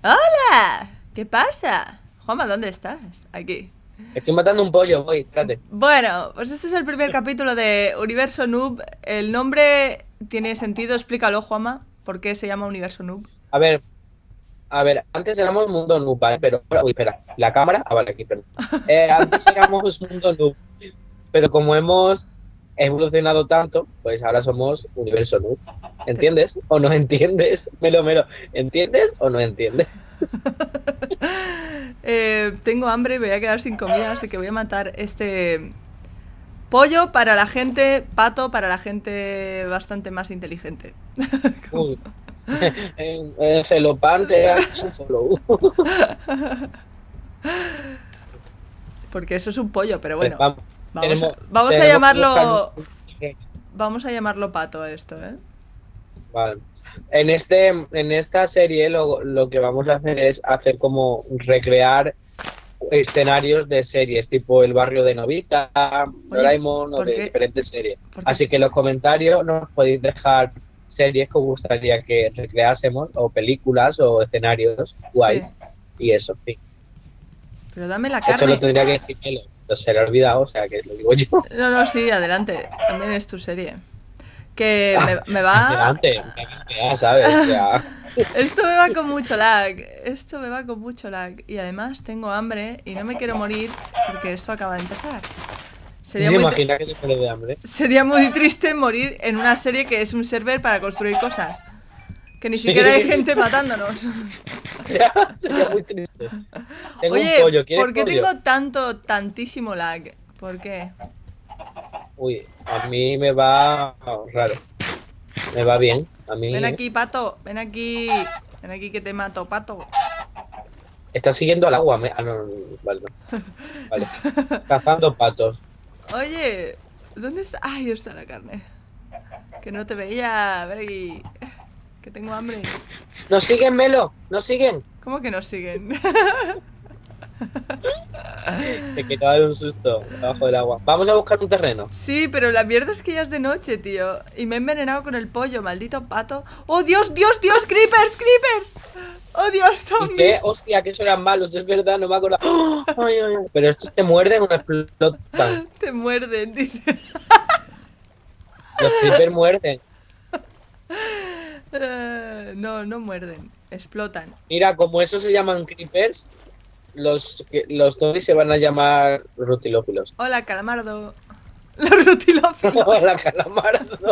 ¡Hola! ¿Qué pasa? Juanma, ¿dónde estás? Aquí. Estoy matando un pollo, voy, espérate. Bueno, pues este es el primer capítulo de Universo Noob. El nombre tiene sentido, explícalo, Juanma. ¿Por qué se llama Universo Noob? A ver, antes éramos Mundo Noob, ¿vale? Pero, uy, espera, la cámara, vale, aquí, perdón. Antes éramos Mundo Noob, pero como hemos evolucionado tanto, pues ahora somos Universo Noob. ¿Entiendes o no entiendes? Melo, ¿entiendes o no entiendes? Tengo hambre y me voy a quedar sin comida, así que voy a matar este pollo para la gente, pato para la gente bastante más inteligente. Uy. Celopan te ha hecho un follow. Porque eso es un pollo, pero bueno. Vamos, Vamos a tenemos llamarlo. que buscar Vamos a llamarlo pato a esto, ¿eh? Vale. En esta serie lo que vamos a hacer es hacer como recrear escenarios de series, tipo El barrio de Novita, Doraemon o de diferentes series. Así que en los comentarios nos podéis dejar series que os gustaría que recreásemos, o películas o escenarios guays, sí. Y eso, sí. Pero dame la carne. Esto lo tendría que decir Melo, se le ha olvidado, o sea que lo digo yo. No, sí, adelante, también es tu serie. Que me va... Adelante, ya sabes, ya. Esto me va con mucho lag. Esto me va con mucho lag. Y además tengo hambre y no me quiero morir porque esto acaba de empezar. Sería muy imagina que te mueres de hambre. Sería muy triste morir en una serie que es un server para construir cosas. Que ni siquiera hay gente matándonos. Sería muy triste. Tengo Oye, un pollo. ¿por qué tengo tantísimo lag? ¿Por qué? Uy, a mí me va raro. Me va bien. A mí... Ven aquí, pato. Ven aquí. Ven aquí que te mato, pato. Está siguiendo al agua. Ah, no, vale, no. Vale. Cazando patos. Oye, ¿dónde está? Ay, está la carne. Que no te veía. Ven aquí. Que tengo hambre. ¡Nos siguen, Melo! ¡Nos siguen! ¿Cómo que nos siguen? Te quedaba de un susto debajo del agua. Vamos a buscar un terreno. Sí, pero la mierda es que ya es de noche, tío. Y me he envenenado con el pollo, maldito pato. ¡Oh, Dios, Dios, Dios! ¡Creepers, creepers! ¡Oh, Dios, zombies! ¿Y qué? Hostia, que eso eran malos, es verdad, no me acuerdo. ¡Oh! Ay, ay, ay. Pero estos te muerden o no explotan. Te muerden, dice. Los creepers muerden. No muerden, explotan. Mira, como esos se llaman creepers, los zombies se van a llamar rutilófilos. Hola, calamardo. Los rutilófilos. Hola, calamardo.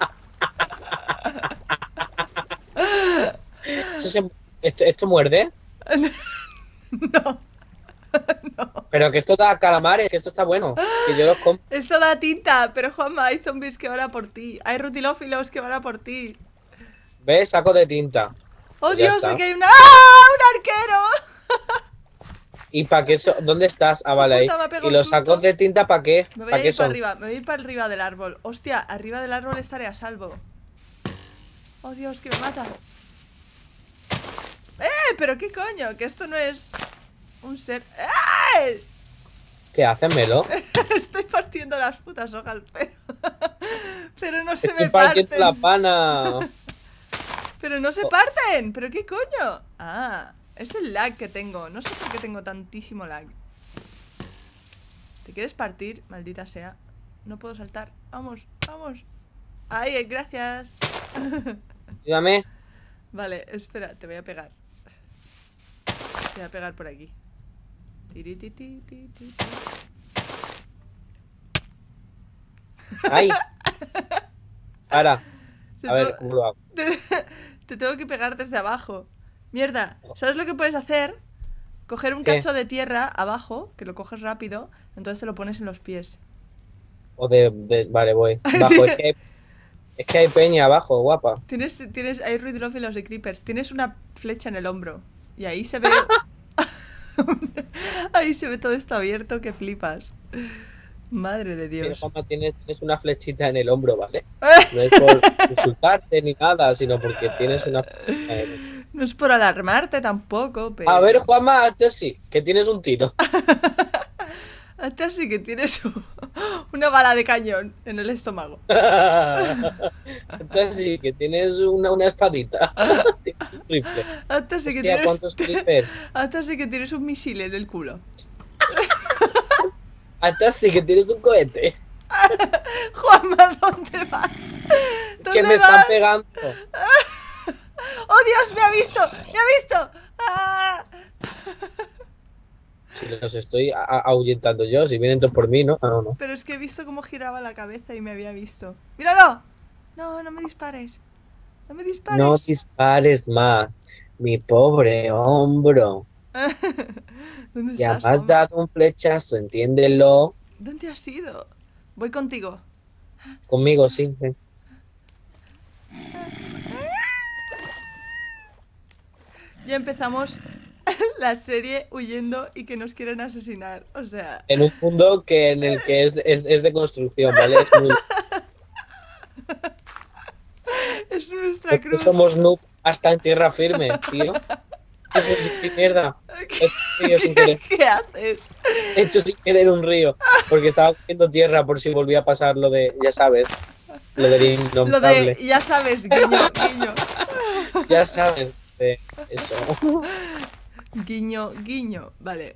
¿Esto muerde? No. No. Pero que esto da calamares, que esto está bueno. Que yo los compro. Eso da tinta, pero Juanma, hay zombies que van a por ti. Hay rutilófilos que van a por ti. ¿Ves? Saco de tinta. ¡Oh, pues Dios! Aquí hay una... ¡Ah! ¡Un arquero! ¿Y para qué? ¿Dónde estás? Ah, vale, ahí. ¿Y los sacos de tinta para qué? Me voy a ir para arriba, me voy a ir para arriba del árbol. Hostia, arriba del árbol estaré a salvo. ¡Oh, Dios, que me mata! ¿Pero qué coño? Que esto no es un ser... ¡Eh! ¿Qué haces, Melo? Estoy partiendo las putas hojas, pero no se Estoy me partiendo parten. la pana. Pero no se parten. ¿Pero qué coño? Ah, es el lag que tengo. No sé por qué tengo tantísimo lag. ¿Te quieres partir? Maldita sea. No puedo saltar. Vamos, vamos. Ay, gracias. Ayúdame. Vale, espera, te voy a pegar. Te voy a pegar por aquí. ¡Ay! Ahora. A ver, ¿cómo lo hago? Te tengo que pegar desde abajo. Mierda, ¿sabes lo que puedes hacer? Coger un ¿Qué? cacho de tierra abajo, que lo coges rápido, entonces te lo pones en los pies. Vale, voy. Bajo, Sí. es que hay peña abajo, guapa. Hay rutilófilos de creepers. Tienes una flecha en el hombro. Y ahí se ve... Ahí se ve todo esto abierto, que flipas. Madre de Dios. Sí, Juanma, tienes una flechita en el hombro, ¿vale? No es por insultarte ni nada, sino porque tienes una flechita en el hombro. No es por alarmarte tampoco, pero... A ver, Juanma, antes sí, que tienes un tiro. Hasta sí que tienes una bala de cañón en el estómago. Entonces sí, que tienes una espadita. Tienes un rifle. Hasta sí que Hostia, tienes. ¿cuántos clippers? Hasta sí que tienes un misil en el culo. Hasta sí que tienes un cohete. Juanma, ¿dónde vas? Que ¿Dónde me vas? están pegando. ¡Oh, Dios! ¡Me ha visto! ¡Me ha visto! ¡Ah! Si los estoy ahuyentando yo, si vienen todos por mí, ¿no? Ah, no, no. Pero es que he visto cómo giraba la cabeza y me había visto. ¡Míralo! No, no me dispares. No me dispares. No dispares más, mi pobre hombro. ¿Dónde Ya estás, me has Juanma? dado un flechazo, entiéndelo. ¿Dónde has ido? Voy contigo. Conmigo, sí. Ven. Ya empezamos la serie huyendo y que nos quieren asesinar. O sea, En un mundo en el que es de construcción, ¿vale? es nuestra Es que cruz. somos noob hasta en tierra firme, tío. ¡Qué mierda! He hecho un río sin querer. ¿Qué haces? He hecho sin querer un río. Porque estaba cogiendo tierra por si volvía a pasar lo de, ya sabes, lo del Lo innombrable. de, ya sabes, guiño, guiño. Ya sabes de eso. Guiño, guiño. Vale.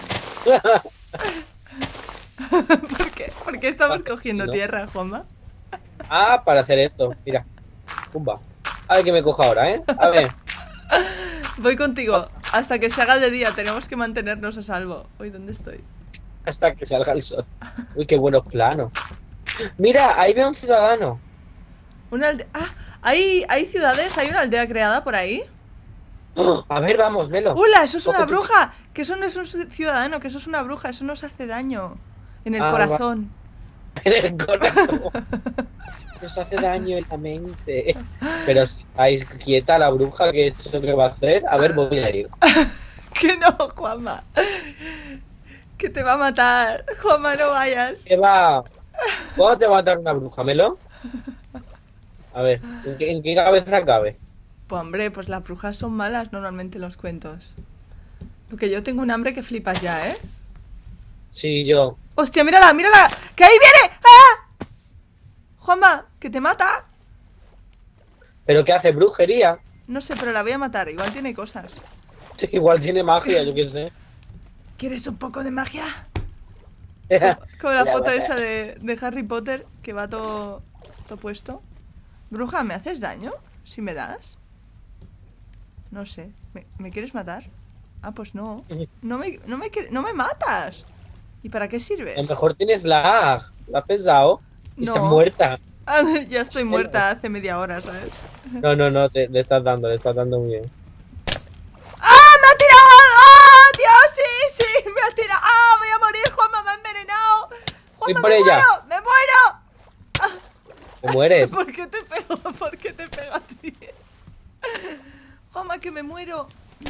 ¿Por qué? ¿Por qué estamos Parece que cogiendo sí, ¿no? tierra, Juanma? Ah, para hacer esto. Mira. Pumba. A ver qué me cojo ahora, ¿eh? A ver. Voy contigo. Hasta que se haga de día. Tenemos que mantenernos a salvo. Uy, ¿dónde estoy? Hasta que salga el sol. Uy, qué buenos planos. Mira, ahí veo un ciudadano. Una aldea. Ah, ¿hay ciudades? ¿Hay una aldea creada por ahí? ¡Oh! A ver, vamos, velo. ¡Hola! ¡Eso es una Coge tu- bruja! Que eso no es un ciudadano, que eso es una bruja. Eso nos hace daño. En el Ah, corazón. En el corazón. Nos hace daño en la mente. Pero si estáis quieta la bruja, ¿qué es lo que va a hacer? A ver, voy a ir. Que no, Juanma. Que te va a matar. Juanma, no vayas. ¿Qué va? ¿Cuándo te va a matar una bruja, Melo? A ver, ¿en qué cabeza cabe? Pues hombre, pues las brujas son malas normalmente en los cuentos. Porque yo tengo un hambre que flipas ya, ¿eh? Sí, yo. ¡Hostia, mírala, mírala! ¡Que ahí viene! ¡Ah! Juanma, que te mata. ¿Pero qué hace? ¿Brujería? No sé, pero la voy a matar. Igual tiene cosas. Sí, igual tiene magia, yo qué sé. ¿Quieres un poco de magia? Como la foto esa de Harry Potter, que va todo puesto. Bruja, ¿me haces daño? ¿Si me das? No sé. ¿Me quieres matar? Ah, pues no. No me matas. ¿Y para qué A sirves? lo mejor tienes lag. ¿La has pensado? Y estás No. muerta. Ah, ya estoy muerta hace media hora, ¿sabes? No, no, no, le estás dando muy bien. ¡Ah! ¡Me ha tirado! ¡Ah! ¡Dios! ¡Sí! ¡Sí! ¡Me ha tirado! ¡Ah! ¡Voy a morir! ¡Juanma me ha envenenado! Voy ¡Juanma, por me ella. muero! ¡Me muero! Te mueres. ¿Por qué te pego? ¿Por qué te pego a ti? Juanma, que me muero.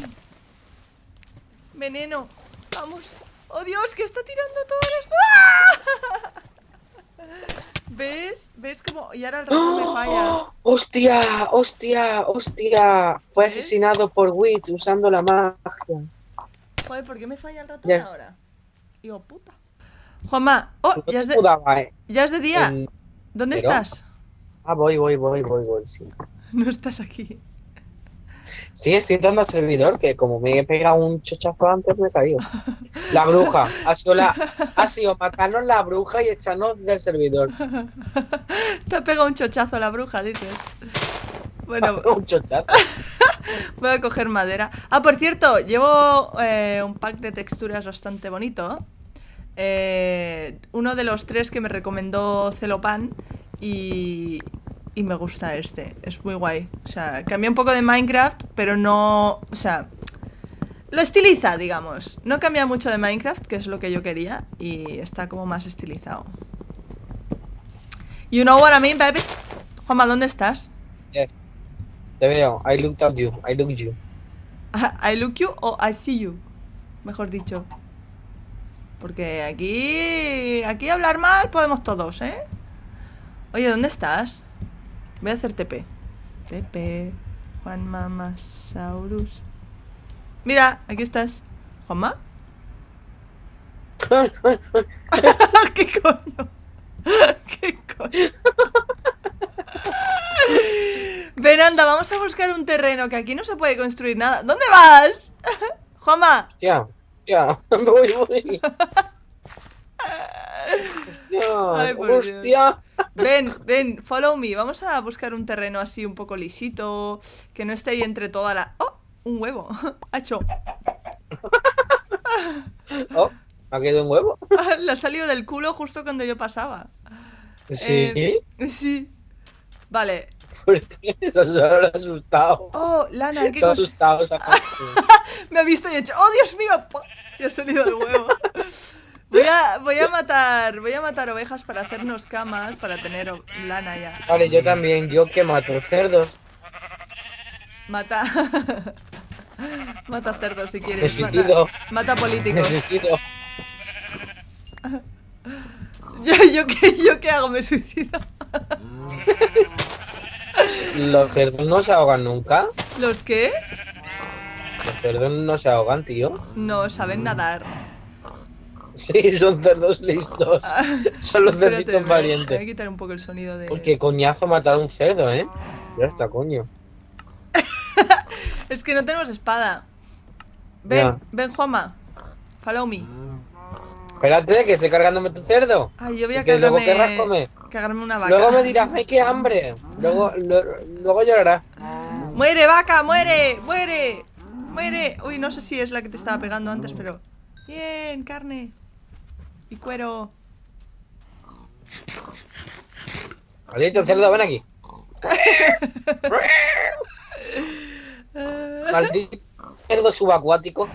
Veneno. Vamos. ¡Oh, Dios! ¡Que está tirando todo el ¡Ah! ¿Ves? ¿Ves cómo? Y ahora el ratón me falla. ¡Oh! ¡Hostia! ¡Hostia! ¡Hostia! Fue ¿Ves? asesinado por Witch usando la magia. Joder, ¿por qué me falla el ratón Ya. ahora? Digo, puta. Juanma, oh, No ya te es de, mudaba, ¿eh? ya es de día. En- ¿Dónde ¿Pero? estás? Ah, voy, sí. No estás aquí. Sí, estoy entrando al servidor, que como me he pegado un chochazo antes, me he caído. La bruja. Ha sido matarnos la bruja y echarnos del servidor. Te ha pegado un chochazo la bruja, dices. Bueno, Un chochazo. voy a coger madera. Ah, por cierto, llevo un pack de texturas bastante bonito. Uno de los 3 que me recomendó Celopan y me gusta este. Es muy guay. O sea, cambia un poco de Minecraft, pero no... O sea, lo estiliza, digamos. No cambia mucho de Minecraft, que es lo que yo quería, y está como más estilizado. You know what I mean, baby? Juanma, ¿dónde estás? Yes. Te veo. I looked at you. I look you. I look you o I see you, mejor dicho. Porque aquí hablar mal podemos todos, ¿eh? Oye, ¿dónde estás? Voy a hacer TP. TP. Juan Mamasaurus. Mira, aquí estás. ¿Juanma? ¿Qué coño? ¿Qué coño? Ven, anda, vamos a buscar un terreno, que aquí no se puede construir nada. ¿Dónde vas? Juanma. Ya, voy. Ay, por Hostia. Dios. Ven, follow me. Vamos a buscar un terreno así un poco lisito, que no esté ahí entre toda la... ¡Oh! Un huevo. Ha hecho. Oh, ¿ha quedado un huevo? Le ha salido del culo justo cuando yo pasaba. ¿Sí? Sí. Vale. Se ha asustado. Oh, Lana, ¿qué Se ha cosa? asustado. Me ha visto y he hecho, ¡oh, Dios mío! Y ha salido el huevo. Voy a matar ovejas para hacernos camas, para tener lana ya. Vale, yo también. Yo que mato cerdos. Mata. Mata cerdos si Me quieres. suicido. Mata Me políticos. suicido. ¿Yo qué hago? Me suicido. Los cerdos no se ahogan nunca. ¿Los qué? Los cerdos no se ahogan, tío. No saben nadar. Sí, son cerdos listos. Son los Espérate, cerditos voy a valientes. quitar un poco el sonido de... Porque coñazo matar a un cerdo, ¿eh? Ya está, coño. Es que no tenemos espada. Ven, Ya. ven, Juanma. Follow me. Espérate, que estoy cargándome tu cerdo. Ay, yo voy a Y que luego querrás comer. cagarme una vaca. Luego me dirás, ¡ay, qué hambre! Luego llorarás. ¡Muere, vaca! ¡Muere! ¡Muere! ¡Muere! Uy, no sé si es la que te estaba pegando antes, pero... Bien, carne. Y cuero. Maldito cerdo, ven aquí. Maldito cerdo subacuático.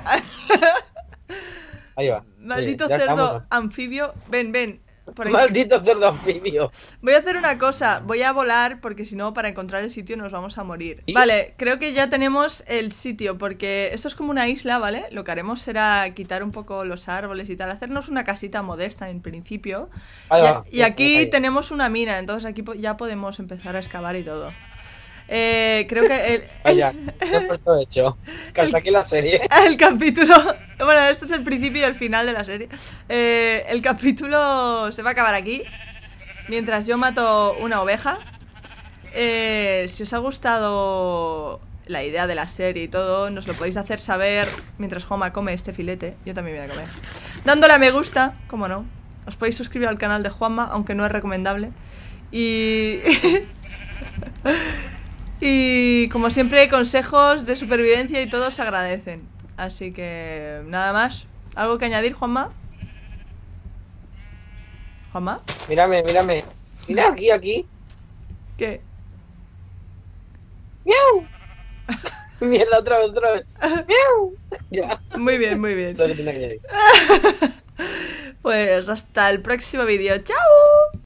Ahí va. Maldito Oye, ya cerdo estamos. anfibio. Ven. Por aquí. Maldito cerdo anfibio. Voy a hacer una cosa. Voy a volar porque si no, para encontrar el sitio nos vamos a morir. ¿Sí? Vale, creo que ya tenemos el sitio porque esto es como una isla, ¿vale? Lo que haremos será quitar un poco los árboles y tal. Hacernos una casita modesta en principio. Ahí va. Y aquí Ahí. tenemos una mina, entonces aquí ya podemos empezar a excavar y todo. Creo que Vaya, ¿qué he puesto hecho? Que hasta aquí la serie. el capítulo... Bueno, este es el principio y el final de la serie. El capítulo se va a acabar aquí, mientras yo mato una oveja. Si os ha gustado la idea de la serie y todo, nos lo podéis hacer saber mientras Juanma come este filete. Yo también voy a comer. Dándole a me gusta, como no. Os podéis suscribir al canal de Juanma, aunque no es recomendable. Y... Y como siempre, consejos de supervivencia y todo se agradecen. Así que nada más. ¿Algo que añadir, Juanma? ¿Juanma? Mírame. Mira aquí. ¿Qué? ¡Miau! Mierda, otra vez. ¡Miau! Ya. Muy bien, muy bien. Lo que tenía que añadir. Pues hasta el próximo vídeo. ¡Chao!